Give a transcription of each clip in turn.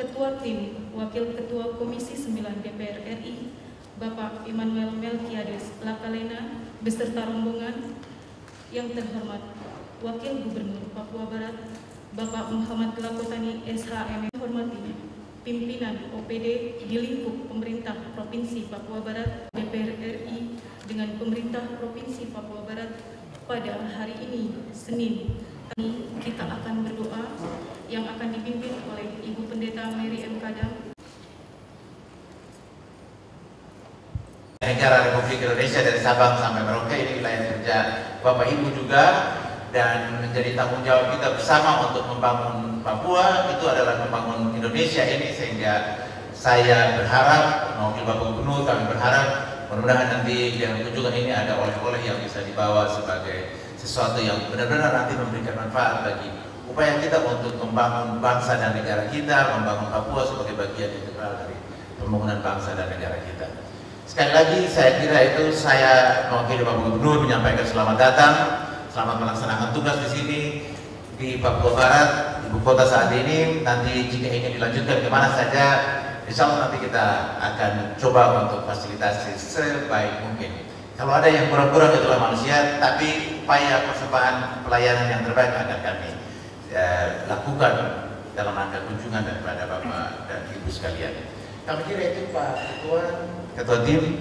Ketua Tim Wakil Ketua Komisi 9 DPR RI Bapak Immanuel Melkiades Lakalena beserta rombongan. Yang terhormat Wakil Gubernur Papua Barat Bapak Muhammad Lakotani SHM. Hormati pimpinan OPD di lingkup pemerintah Provinsi Papua Barat DPR RI dengan pemerintah Provinsi Papua Barat pada hari ini Senin. Kita akan berdoa yang akan dipimpin oleh Ibu Pendeta Mary M. Kadam. Negara Republik Indonesia dari Sabang sampai Merauke ini wilayah kerja Bapak Ibu juga, dan menjadi tanggung jawab kita bersama untuk membangun Papua. Itu adalah membangun Indonesia ini, sehingga saya berharap mewakili Bapak Gubernur, kami berharap mudah-mudahan nanti dengan kunjungan ini ada oleh-oleh yang bisa dibawa sebagai sesuatu yang benar-benar nanti memberikan manfaat bagi upaya kita untuk membangun bangsa dan negara kita, membangun Papua sebagai bagian integral dari pembangunan bangsa dan negara kita. Sekali lagi saya kira itu saya mewakili Bapak Gubernur menyampaikan selamat datang, selamat melaksanakan tugas di sini di Papua Barat, ibu kota saat ini. Nanti jika ingin dilanjutkan kemana saja, insya Allah nanti kita akan coba untuk fasilitasi sebaik mungkin. Kalau ada yang kurang-kurang itulah manusia, tapi upaya persembahan pelayanan yang terbaik akan kami lakukan dalam rangka kunjungan daripada Bapak dan Ibu sekalian. Kami kira itu Pak Ketua Tim,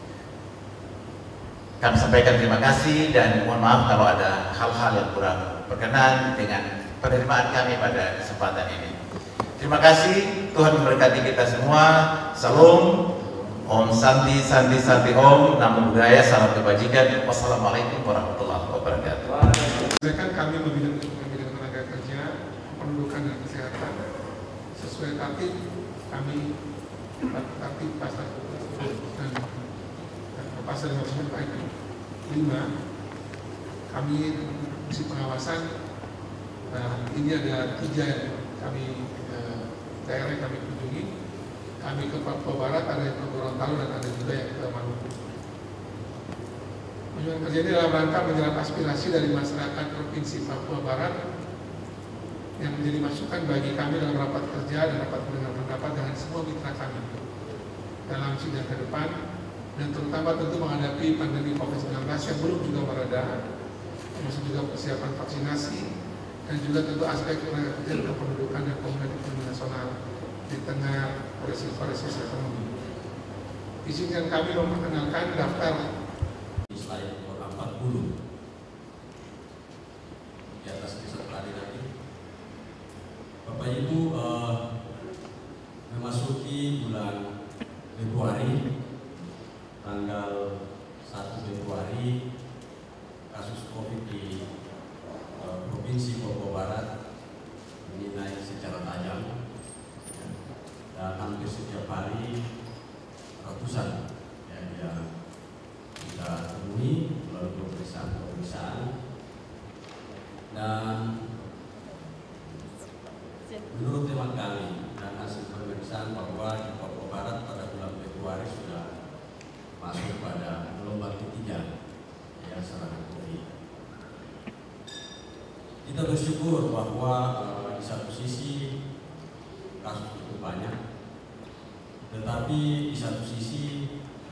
kami sampaikan terima kasih dan mohon maaf kalau ada hal-hal yang kurang berkenan dengan penerimaan kami pada kesempatan ini. Terima kasih, Tuhan memberkati kita semua. Salam, Om Santi Santi Santi Om, Namo Buddhaya, salam kebajikan. Wassalamualaikum warahmatullahi wabarakatuh. Kami membidang tenaga kerja, pendudukan dan kesehatan sesuai tatib kami tatib pasal dan pasal 59 ayat 5 kami fungsi pengawasan. Ini ada 3 yang kami daerah yang kami kunjungi. Kami ke Papua Barat, ada yang ke Gorontalo dan ada juga yang ke Maluku. Kunjungan kerja ini dalam rangka menyerap aspirasi dari masyarakat Provinsi Papua Barat yang menjadi masukan bagi kami dalam rapat kerja dan rapat mendengar pendapat dengan semua mitra kami dalam sidang ke depan, dan terutama tentu menghadapi pandemi COVID-19 yang belum juga mereda, termasuk juga persiapan vaksinasi dan juga tentu aspek tenaga kerja dan pendudukan dan pemulihan ekonomi nasional di tengah resesi ekonomi. Izinkan kami memperkenalkan daftar slide 40 di atas kisah tadi nanti. Bapak Ibu, memasuki bulan Februari, tanggal 1 Februari kasus COVID di Provinsi Papua Barat ini naik secara tajam, dan hampir setiap hari ratusan yang kita temui melalui pemeriksaan. Dan menurut teman kami dan hasil pemeriksaan bahwa di Papua Barat pada bulan Februari sudah masuk pada gelombang ketiga yang serangan COVID. Kita bersyukur bahwa di satu sisi kasus cukup banyak, tetapi di satu sisi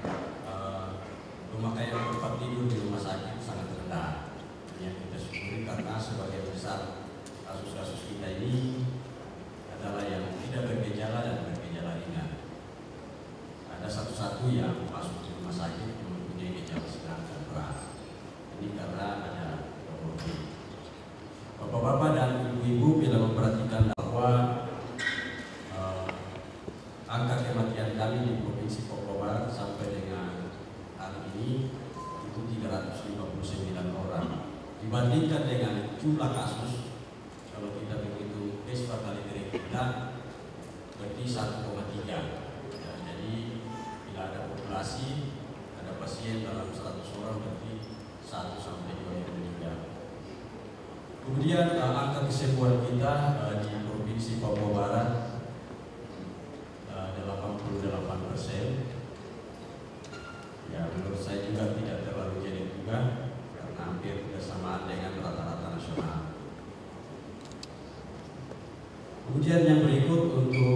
pemakaian tempat tidur di rumah sakit sangat rendah. Yang kita syukuri karena sebagian besar kasus-kasus kita ini adalah yang tidak bergejala dan bergejala ringan. Ada satu-satu yang masuk ke rumah sakit mempunyai gejala sedang dan berat. Ini karena ada COVID. Bapak-bapak dan ibu-ibu bila memperhatikan bahwa angka kematian kami di Provinsi Papua Barat sampai dengan hari ini itu 359 orang. Dibandingkan dengan jumlah kasus, kalau kita menghitung case fatality rate kita berarti 1,3. Ya, jadi bila ada populasi, ada pasien dalam 100 orang berarti 1 sampai 2 yang meninggal. Kemudian angka kesembuhan kita di Provinsi Papua Barat 88%. Ya, menurut saya juga tidak terlalu jelek juga karena hampir bersamaan dengan rata-rata nasional. Kemudian yang berikut berikut untuk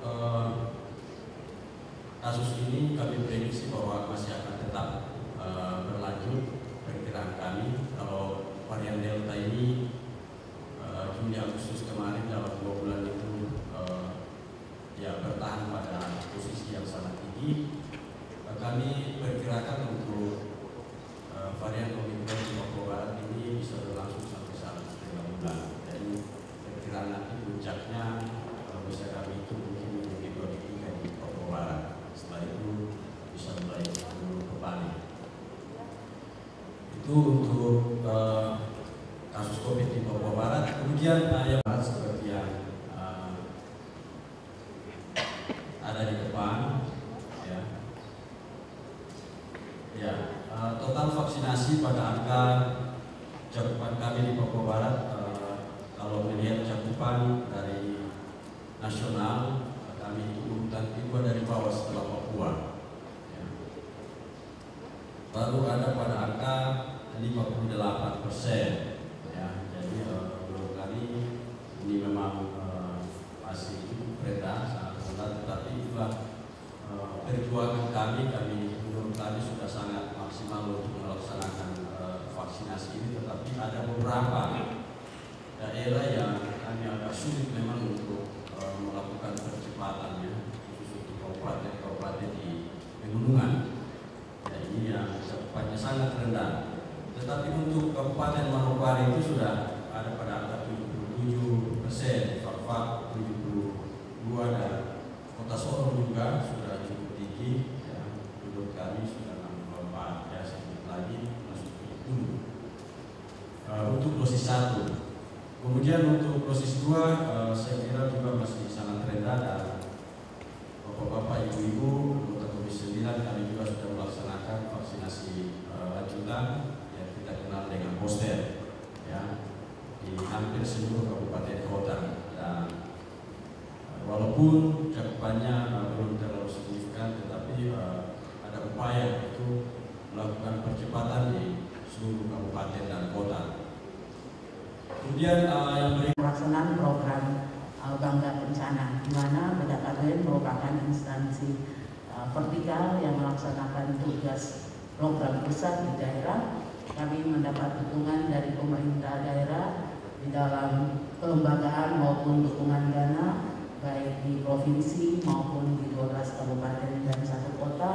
kasus ini kami prediksi bahwa masih akan tetap berlanjut. Perkiraan kami kalau varian Delta ini Juli Agustus kemarin dalam 2 bulan itu ya bertahan pada posisi yang sangat tinggi. Kami perkirakan untuk varian Omicron di Papua Barat ini bisa berlangsung sampai 1,5 bulan. Jadi perkiraan nanti puncaknya bisa kami itu mungkin menjadi 2 di Papua Barat. Setelah itu bisa mulai kembali. Itu untuk kasus COVID di Papua Barat. Kemudian yang seperti yang ada di depan, total vaksinasi pada angka cakupan kami di Papua Barat, kalau melihat cakupan dari nasional, kami itu urutan kedua dari bawah setelah Papua. Lalu ada pada angka 58%. Jadi menurut kami ini memang masih cukup rendah, sangat rendah, tetapi itulah perjuangan kami menurut kami sudah sangat maksimal untuk melaksanakan vaksinasi ini, tetapi ada beberapa daerah yang kami agak sulit memang untuk melakukan percepatannya, khusus untuk kabupaten-kabupaten di pegunungan. Ini yang cakupannya sangat rendah. Tetapi untuk Kabupaten Manokwari itu sudah ada pada angka 77%, Farfak 72%, dan Kota Sorong juga sudah cukup tinggi. Menurut kami sudah 64, sedikit lagi masuk ke 70 untuk dosis 1. Kemudian untuk dosis 2 saya kira juga masih sangat rendah, dan Bapak-bapak, Ibu-ibu, anggota Komisi 9 kami juga sudah melaksanakan vaksinasi lanjutan yang kita kenal dengan booster di hampir seluruh kabupaten kota. Dan walaupun cakupannya belum terlalu signifikan, tetapi ada upaya untuk melakukan percepatan di seluruh kabupaten dan kota. Kemudian yang pelaksanaan program Bangga Kencana, di mana BKKBN merupakan instansi vertikal yang melaksanakan tugas program pusat di daerah. Kami mendapat dukungan dari pemerintah daerah di dalam kelembagaan maupun dukungan dana, baik di provinsi maupun di 12 kabupaten dan 1 kota,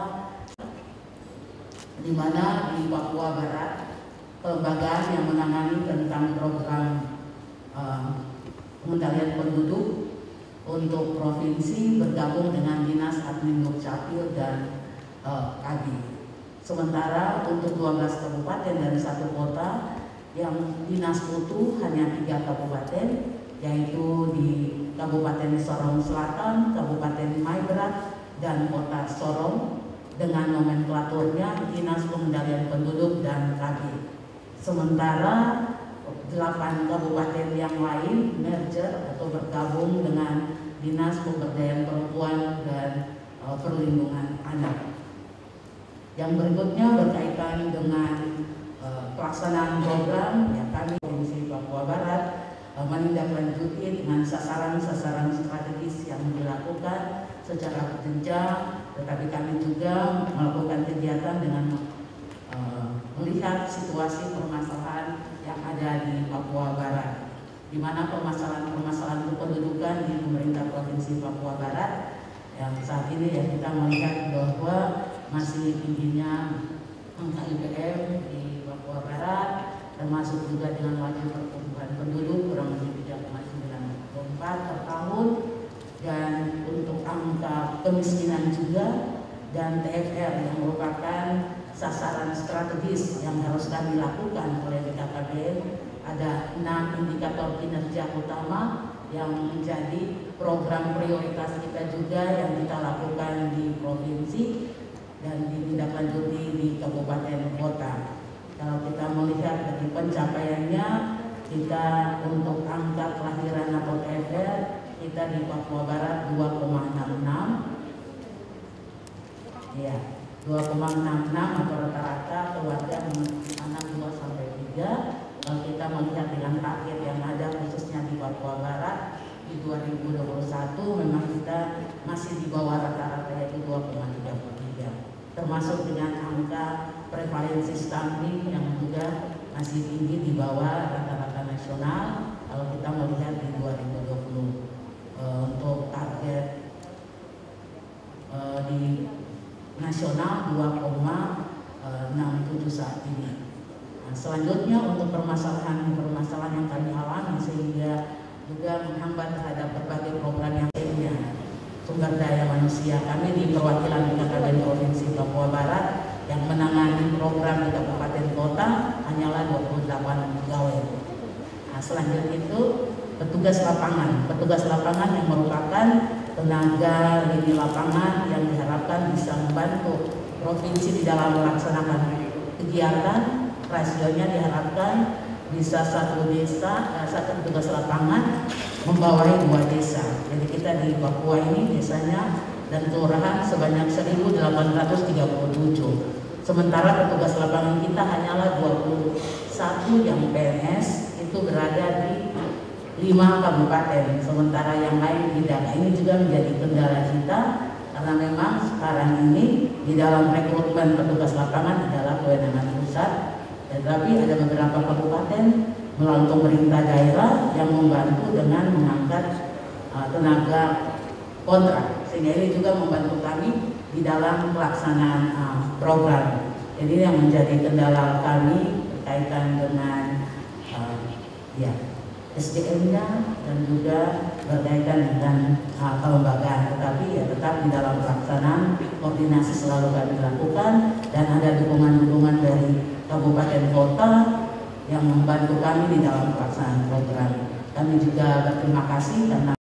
di mana di Papua Barat kelembagaan yang menangani tentang program pengendalian penduduk untuk provinsi bergabung dengan Dinas Admin Dukcapil dan KABI. Sementara untuk 12 kabupaten dan 1 kota yang Dinas Mutu hanya 3 kabupaten, yaitu di Kabupaten Sorong Selatan, Kabupaten Maibrat, dan Kota Sorong, dengan nomenklaturnya Dinas Pengendalian Penduduk dan KABI. Sementara 8 kabupaten yang lain merger atau bergabung dengan Dinas Pemberdayaan Perempuan dan Perlindungan Anak. Yang berikutnya berkaitan dengan pelaksanaan program, kami Provinsi Papua Barat menindaklanjuti dengan sasaran-sasaran strategis yang dilakukan secara berjenjang, tetapi kami juga melakukan kegiatan dengan melihat situasi permasalahan yang ada di Papua Barat, di mana permasalahan kependudukan di pemerintah Provinsi Papua Barat yang saat ini kita melihat bahwa masih tingginya angka IPM di Papua Barat, termasuk juga dengan laju pertumbuhan penduduk kurang lebih 3,94 per tahun, dan untuk angka kemiskinan juga, dan TFR yang merupakan sasaran strategis yang harus kami lakukan oleh BKKBN. Ada 6 indikator kinerja utama yang menjadi program prioritas kita juga yang kita lakukan di provinsi dan ditindaklanjuti di kabupaten kota. Kalau kita melihat dari pencapaiannya, kita untuk angka kelahiran atau TFR kita di Papua Barat 2,66. 2,66 atau rata-rata keluarga anak 2 sampai 3. Kalau kita melihat dengan target yang ada khususnya di Papua Barat di 2021 memang kita masih di bawah rata-rata yaitu 2,33, termasuk dengan angka prevalensi stunting yang juga masih tinggi di bawah rata-rata nasional. Kalau kita melihat di 2020 untuk target di nasional 2,67 saat ini. Nah, selanjutnya untuk permasalahan yang kami alami sehingga juga menghambat terhadap berbagai program yang lainnya. Sumber daya manusia kami di perwakilan BKKBN Provinsi Papua Barat yang menangani program di kabupaten kota hanyalah 28 pegawai. Nah, selanjutnya itu petugas lapangan yang merupakan tenaga lini lapangan yang diharapkan bisa membantu provinsi di dalam melaksanakan kegiatan. Rasionya diharapkan bisa satu petugas lapangan membawahi 2 desa. Jadi kita di Papua ini desanya dan kelurahan sebanyak 1.837. Sementara petugas lapangan kita hanyalah 21 yang PNS, itu berada di 5 kabupaten, sementara yang lain tidak. Nah, ini juga menjadi kendala kita karena memang sekarang ini di dalam rekrutmen petugas lapangan adalah kewenangan pusat. Tetapi ada beberapa kabupaten melalui pemerintah daerah yang membantu dengan mengangkat tenaga kontrak, sehingga ini juga membantu kami di dalam pelaksanaan program. Jadi yang menjadi kendala kami berkaitan dengan SDM-nya dan juga berkaitan dengan kelembagaan, tetapi ya tetap di dalam pelaksanaan koordinasi selalu kami lakukan dan ada dukungan-dukungan dari kabupaten kota yang membantu kami di dalam pelaksanaan program. Kami juga berterima kasih karena